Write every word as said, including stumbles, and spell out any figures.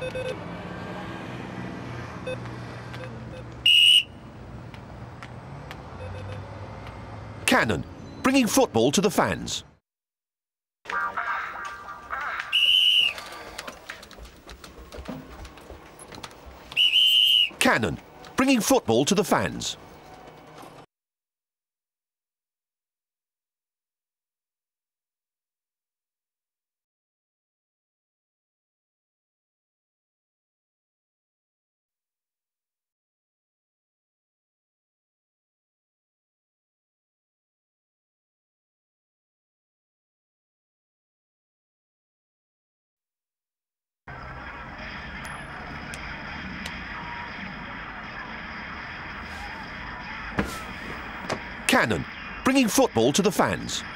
Canon, bringing football to the fans. Canon, bringing football to the fans. Canon, bringing football to the fans.